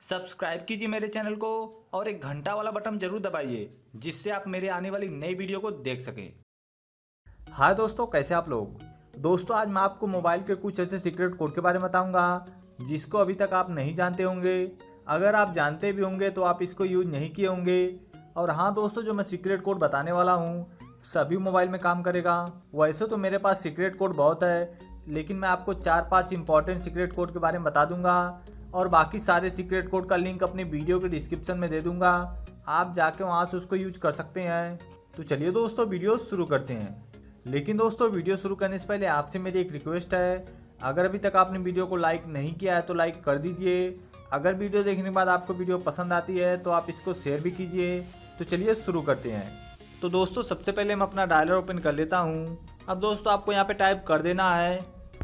Subscribe कीजिए मेरे channel को और एक घंटा वाला बटन जरूर दबाइए जिससे आप मेरे आने वाली नई वीडियो को देख सकें। हाय दोस्तों, कैसे आप लोग। दोस्तों, आज मैं आपको मोबाइल के कुछ ऐसे सीक्रेट कोड के बारे में बताऊंगा जिसको अभी तक आप नहीं जानते होंगे। अगर आप जानते भी होंगे तो आप इसको यूज नहीं किए होंगे। और हाँ दोस्तों, जो मैं सीक्रेट कोड बताने वाला हूँ सभी मोबाइल में काम करेगा। वैसे तो मेरे पास सीक्रेट कोड बहुत है, लेकिन मैं आपको 4-5 इंपॉर्टेंट सीक्रेट कोड के बारे में बता दूंगा और बाकी सारे सीक्रेट कोड का लिंक अपने वीडियो के डिस्क्रिप्शन में दे दूंगा। आप जाके वहाँ से उसको यूज कर सकते हैं। तो चलिए दोस्तों, वीडियो शुरू करते हैं। लेकिन दोस्तों, वीडियो शुरू करने से पहले आपसे मेरी एक रिक्वेस्ट है, अगर अभी तक आपने वीडियो को लाइक नहीं किया है तो लाइक कर दीजिए। अगर वीडियो देखने के बाद आपको वीडियो पसंद आती है तो आप इसको शेयर भी कीजिए। तो चलिए शुरू करते हैं। तो दोस्तों, सबसे पहले मैं अपना डायलर ओपन कर लेता हूँ। अब दोस्तों, आपको यहाँ पे टाइप कर देना है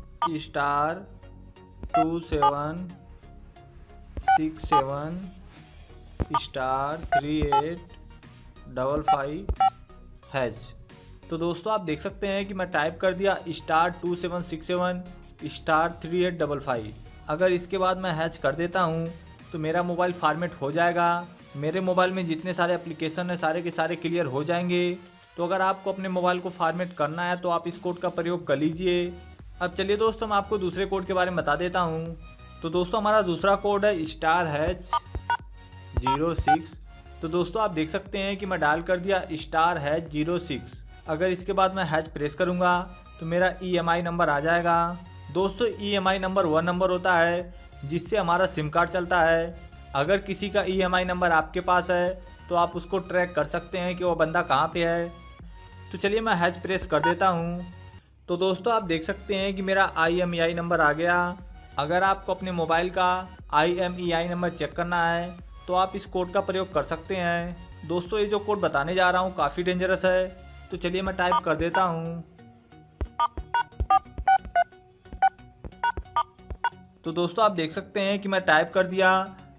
*2767*3855#. तो दोस्तों, आप देख सकते हैं कि मैं टाइप कर दिया *2767*3855. अगर इसके बाद मैं हैच कर देता हूँ तो मेरा मोबाइल फॉर्मेट हो जाएगा। मेरे मोबाइल में जितने सारे एप्लीकेशन हैं सारे के सारे क्लियर हो जाएंगे। तो अगर आपको अपने मोबाइल को फॉर्मेट करना है तो आप इस कोड का प्रयोग कर लीजिए। अब चलिए दोस्तों, मैं आपको दूसरे कोड के बारे में बता देता हूँ। तो दोस्तों, हमारा दूसरा कोड है *##06. तो दोस्तों, आप देख सकते हैं कि मैं डायल कर दिया *##06. अगर इसके बाद मैं हैच प्रेस करूँगा तो मेरा EMI नंबर आ जाएगा। दोस्तों, EMI नंबर वह नंबर होता है जिससे हमारा सिम कार्ड चलता है। अगर किसी का EMI नंबर आपके पास है तो आप उसको ट्रैक कर सकते हैं कि वो बंदा कहाँ पे है। तो चलिए मैं हैच प्रेस कर देता हूँ। तो दोस्तों, आप देख सकते हैं कि मेरा IMEI नंबर आ गया। अगर आपको अपने मोबाइल का IMEI नंबर चेक करना है तो आप इस कोड का प्रयोग कर सकते हैं। दोस्तों, ये जो कोड बताने जा रहा हूँ काफ़ी डेंजरस है। तो चलिए मैं टाइप कर देता हूँ। तो दोस्तों, आप देख सकते हैं कि मैं टाइप कर दिया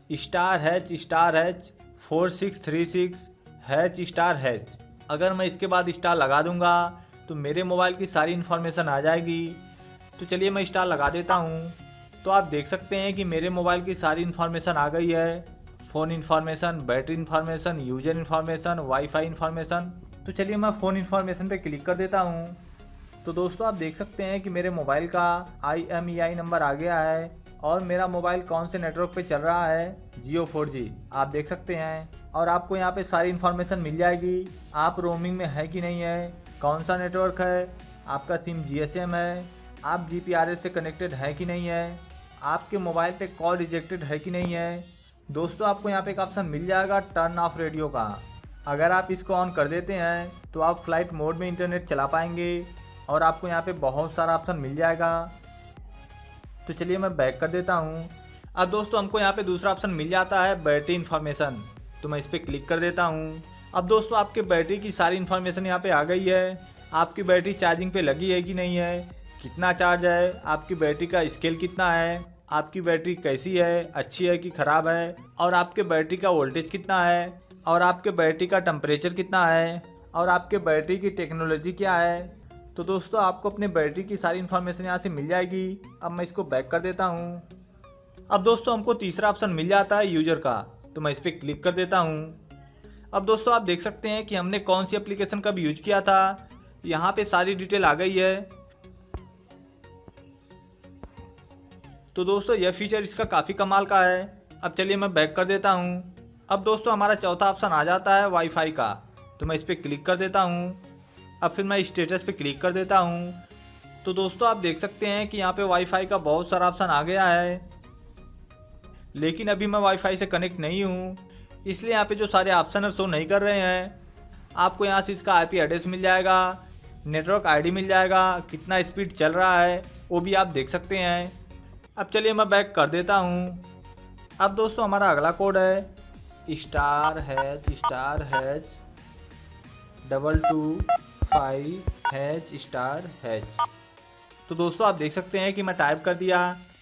*##4636##. अगर मैं इसके बाद स्टार लगा दूंगा तो मेरे मोबाइल की सारी इन्फॉर्मेशन आ जाएगी। तो चलिए मैं स्टार लगा देता हूँ। तो आप देख सकते हैं कि मेरे मोबाइल की सारी इन्फॉर्मेशन आ गई है। Phone information, battery information, user information, wifi information. तो चलिए मैं फ़ोन इन्फॉर्मेशन पे क्लिक कर देता हूँ। तो दोस्तों, आप देख सकते हैं कि मेरे मोबाइल का IMEI नंबर आ गया है और मेरा मोबाइल कौन से नेटवर्क पे चल रहा है, Jio 4G आप देख सकते हैं। और आपको यहाँ पे सारी इन्फॉर्मेशन मिल जाएगी। आप रोमिंग में है कि नहीं है, कौन सा नेटवर्क है, आपका सिम GSM है, आप GPRS से कनेक्टेड है कि नहीं है, आपके मोबाइल पे कॉल रिजेक्टेड है कि नहीं है। दोस्तों, आपको यहाँ पे एक ऑप्शन मिल जाएगा टर्न ऑफ रेडियो का। अगर आप इसको ऑन कर देते हैं तो आप फ्लाइट मोड में इंटरनेट चला पाएंगे और आपको यहाँ पे बहुत सारा ऑप्शन मिल जाएगा। तो चलिए मैं बैक कर देता हूँ। अब दोस्तों, हमको यहाँ पे दूसरा ऑप्शन मिल जाता है बैटरी इन्फॉर्मेशन। तो मैं इस पर क्लिक कर देता हूँ। अब दोस्तों, आपके बैटरी की सारी इन्फॉर्मेशन यहाँ पे आ गई है। आपकी बैटरी चार्जिंग पे लगी है कि नहीं है, कितना चार्ज है, आपकी बैटरी का स्केल कितना है, आपकी बैटरी कैसी है, अच्छी है कि ख़राब है, और आपके बैटरी का वोल्टेज कितना है, और आपके बैटरी का टेम्परेचर कितना है, और आपके बैटरी की टेक्नोलॉजी क्या है। तो दोस्तों, आपको अपने बैटरी की सारी इन्फॉर्मेशन यहाँ से मिल जाएगी। अब मैं इसको बैक कर देता हूँ। अब दोस्तों, हमको तीसरा ऑप्शन मिल जाता है यूजर का। तो मैं इस पर क्लिक कर देता हूँ। अब दोस्तों, आप देख सकते हैं कि हमने कौन सी एप्लीकेशन कब यूज किया था। यहाँ पे सारी डिटेल आ गई है। तो दोस्तों, यह फीचर इसका काफ़ी कमाल का है। अब चलिए मैं बैक कर देता हूँ। अब दोस्तों, हमारा चौथा ऑप्शन आ जाता है वाईफाई का। तो मैं इस पर क्लिक कर देता हूँ। अब फिर मैं स्टेटस पे क्लिक कर देता हूँ। तो दोस्तों, आप देख सकते हैं कि यहाँ पे वाईफाई का बहुत सारा ऑप्शन आ गया है, लेकिन अभी मैं वाईफाई से कनेक्ट नहीं हूँ, इसलिए यहाँ पे जो सारे ऑप्शन है शो नहीं कर रहे हैं। आपको यहाँ से इसका IP एड्रेस मिल जाएगा, नेटवर्क ID मिल जाएगा, कितना स्पीड चल रहा है वो भी आप देख सकते हैं। अब चलिए मैं बैक कर देता हूँ। अब दोस्तों, हमारा अगला कोड है *##225##. तो दोस्तों, आप देख सकते हैं कि मैं टाइप कर दिया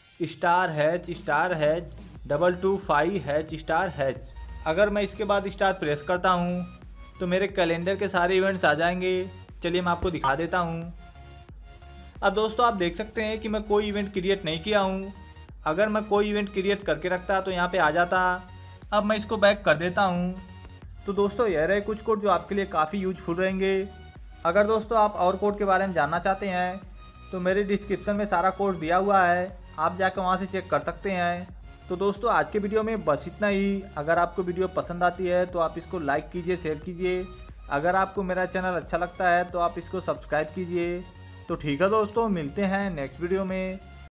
*##225##. अगर मैं इसके बाद स्टार प्रेस करता हूँ तो मेरे कैलेंडर के सारे इवेंट्स आ जाएंगे। चलिए मैं आपको दिखा देता हूँ। अब दोस्तों, आप देख सकते हैं कि मैं कोई इवेंट क्रिएट नहीं किया हूँ। अगर मैं कोई इवेंट क्रिएट करके रखता तो यहाँ पे आ जाता। अब मैं इसको बैक कर देता हूँ। तो दोस्तों यह रहे कुछ कोड जो आपके लिए काफ़ी यूजफुल रहेंगे। अगर दोस्तों आप और कोड के बारे में जानना चाहते हैं तो मेरे डिस्क्रिप्शन में सारा कोड दिया हुआ है, आप जाकर वहाँ से चेक कर सकते हैं। तो दोस्तों आज के वीडियो में बस इतना ही। अगर आपको वीडियो पसंद आती है तो आप इसको लाइक कीजिए, शेयर कीजिए। अगर आपको मेरा चैनल अच्छा लगता है तो आप इसको सब्सक्राइब कीजिए। तो ठीक है दोस्तों, मिलते हैं नेक्स्ट वीडियो में।